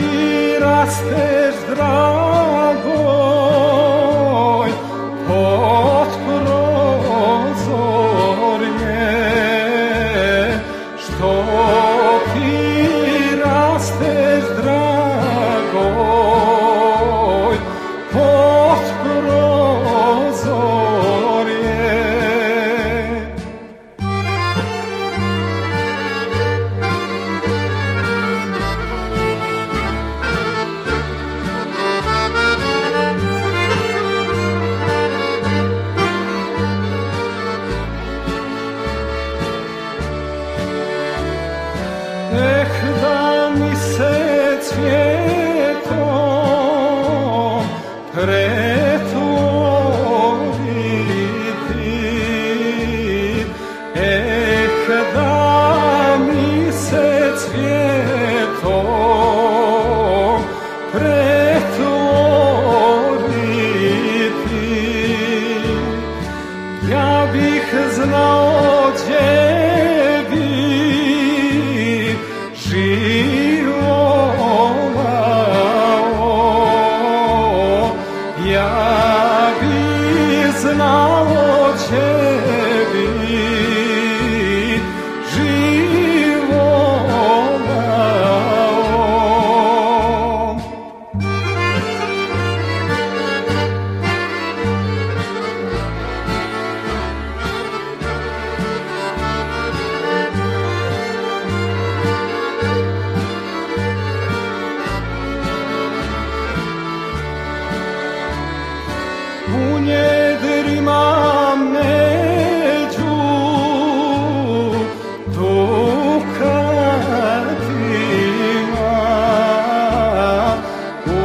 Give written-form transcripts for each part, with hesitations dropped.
ti rasteš, dragoj, pod prozorje, što ti rasteš, dragoj, pod prozorje. Da mi se cvijetom pretvoriti, da mi se cvijetom pretvoriti, ja bih znao gdje ja bi znao tebi životao. U njedrima među dukatima, u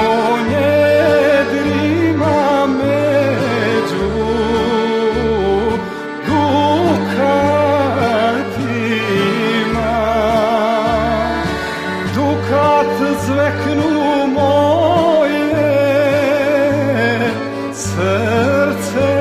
njedrima među dukatima, dukat zveknu moje srce